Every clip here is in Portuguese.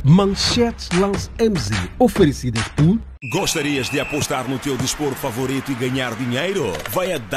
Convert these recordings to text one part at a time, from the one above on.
Manchetes Lance MZ, oferecidas por... Gostarias de apostar no teu desporto favorito e ganhar dinheiro? Vai a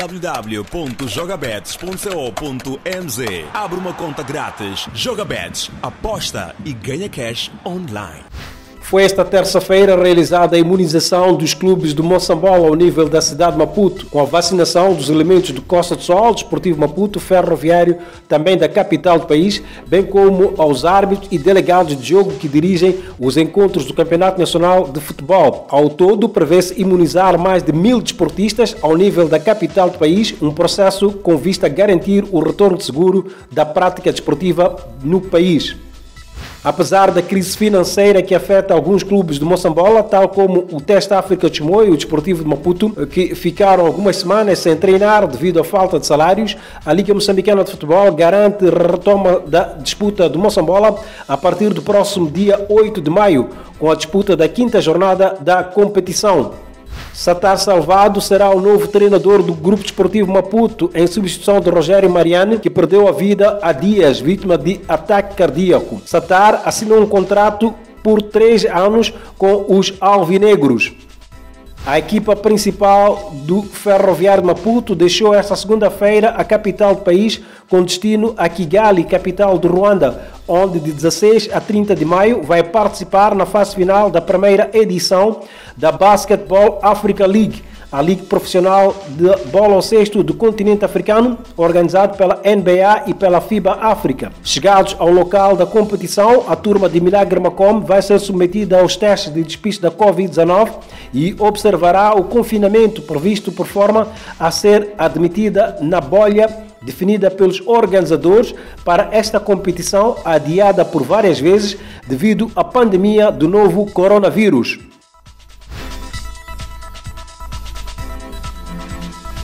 www.jogabets.co.mz. Abre uma conta grátis. Jogabets, aposta e ganha cash online. Foi esta terça-feira realizada a imunização dos clubes do Moçambola ao nível da cidade de Maputo, com a vacinação dos elementos do Costa do Sol, Desportivo Maputo, Ferroviário, também da capital do país, bem como aos árbitros e delegados de jogo que dirigem os encontros do Campeonato Nacional de Futebol. Ao todo, prevê-se imunizar mais de 1000 desportistas ao nível da capital do país, um processo com vista a garantir o retorno seguro da prática desportiva no país. Apesar da crise financeira que afeta alguns clubes de Moçambola, tal como o Teste África de Chimoio e o Desportivo de Maputo, que ficaram algumas semanas sem treinar devido à falta de salários, a Liga Moçambicana de Futebol garante a retoma da disputa de Moçambola a partir do próximo dia 8 de maio, com a disputa da 5ª jornada da competição. Satar Salvado será o novo treinador do Grupo Desportivo Maputo, em substituição de Rogério Mariani, que perdeu a vida há dias, vítima de ataque cardíaco. Satar assinou um contrato por 3 anos com os alvinegros. A equipa principal do Ferroviário de Maputo deixou esta segunda-feira a capital do país com destino a Kigali, capital do Ruanda, onde de 16 a 30 de maio vai participar na fase final da primeira edição da Basketball Africa League, a liga profissional de bola ao cesto do continente africano, organizado pela NBA e pela FIBA África. Chegados ao local da competição, a turma de Milagre Macomb vai ser submetida aos testes de despiste da Covid-19 e observará o confinamento previsto por forma a ser admitida na bolha definida pelos organizadores para esta competição, adiada por várias vezes devido à pandemia do novo coronavírus.